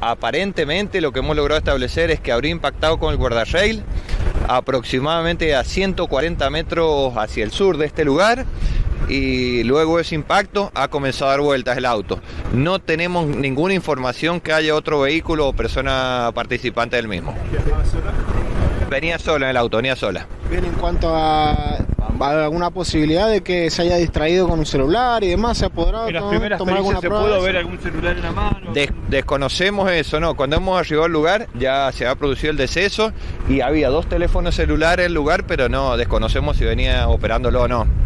Aparentemente lo que hemos logrado establecer es que habría impactado con el guardarrail aproximadamente a 140 metros hacia el sur de este lugar, y luego de ese impacto ha comenzado a dar vueltas el auto. No tenemos ninguna información que haya otro vehículo o persona participante del mismo. Venía sola en el auto, venía sola. Bien, en cuanto a alguna posibilidad de que se haya distraído con un celular y demás, ¿se ha podido tomar alguna se prueba? pudo ver algún celular en la mano? Desconocemos eso, ¿no? Cuando hemos arribado al lugar ya se ha producido el deceso y había 2 teléfonos celulares en el lugar, pero no desconocemos si venía operándolo o no.